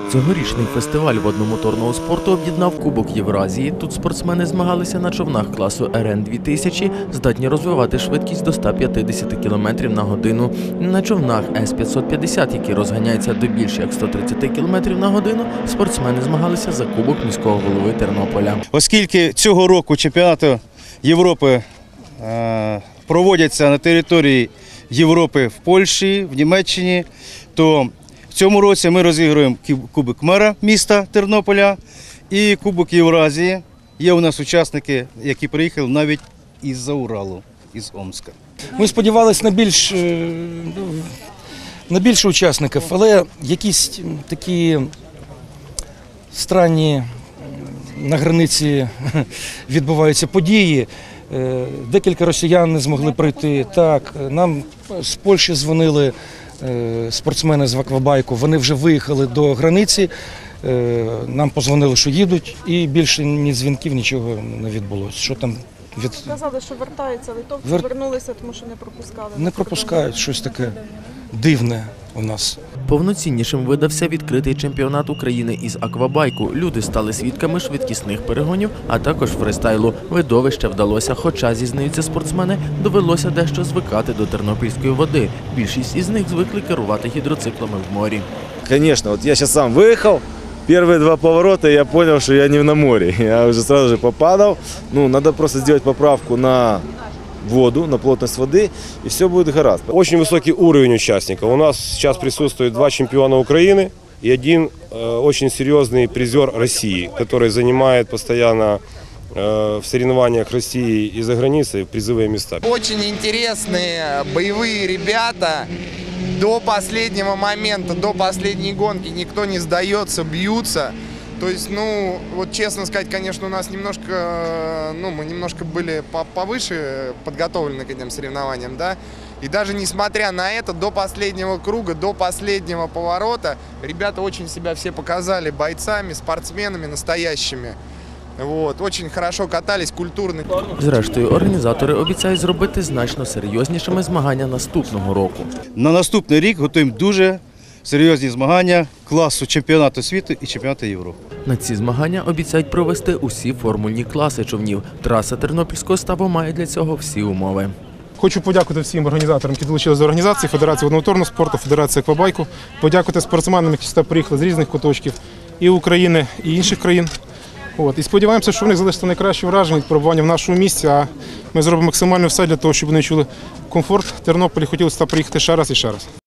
Цьогорічний фестиваль водномоторного спорту об'єднав Кубок Євразії. Тут спортсмени змагалися на човнах класу РН-2000, здатні розвивати швидкість до 150 км на годину. На човнах С-550, які розганяються до більш як 130 км на годину, спортсмени змагалися за Кубок міського голови Тернополя. Оскільки цього року чемпіонати Європи проводяться на території Європи в Польщі, в Німеччині, то в цьому році ми розігруємо Кубок мера міста Тернополя і Кубок Євразії. Є у нас учасники, які приїхали навіть із-за Уралу, із Омска. Ми сподівалися на більше учасників, але якісь такі странні на границі відбуваються події. Декілька росіян не змогли прийти. Так, нам з Польщі дзвонили спортсмени з аквабайку, вони вже виїхали до границі, нам подзвонили, що їдуть, і більше ні дзвінків, нічого не відбулося. Що там Казали, що вертаються, литовці вернулися, тому що не пропускали. Не пропускають, щось таке дивне у нас. Повноціннішим видався відкритий чемпіонат України із аквабайку. Люди стали свідками швидкісних перегонів, а також фристайлу. Видовище вдалося, хоча, зізнаються спортсмени, довелося дещо звикати до тернопільської води. Більшість із них звикли керувати гідроциклами в морі. Конечно, вот я сейчас сам выехал, первые два поворота, я понял, что я не на море. Я уже сразу же попадал. Ну, надо просто сделать поправку на воду, на плотность воды, и все будет гораздо. Очень высокий уровень участников. У нас сейчас присутствует 2 чемпиона Украины и 1 очень серьезный призер России, который занимает постоянно в соревнованиях России и за границей призовые места. Очень интересные боевые ребята. До последнего момента, до последней гонки никто не сдается, бьются. То есть, ну, вот честно сказать, конечно, у нас немножко, мы немножко были повыше подготовлены к этим соревнованиям, да. И даже несмотря на это, до последнего круга, до последнего поворота, ребята очень себя все показали бойцами, спортсменами настоящими. Вот, очень хорошо катались, культурно. Зрештою, організатори обіцяють зробити значно серйознішими змагання наступного року. На наступний рік готуємо дуже серйозні змагання класу чемпіонату світу і чемпіонату Європи. На ці змагання обіцяють провести усі формульні класи човнів. Траса Тернопільського ставу має для цього всі умови. Хочу подякувати всім організаторам, які долучилися до організації, Федерації водномоторного спорту, Федерації аквабайку, подякувати спортсменам, які сюди приїхали з різних куточків і України, і інших країн. І сподіваємося, що в них залишиться найкраще враження від перебування в нашому місті, а ми зробимо максимально все для того, щоб вони відчули комфорт в Тернополі, хотіли сюди приїхати ще раз і ще раз.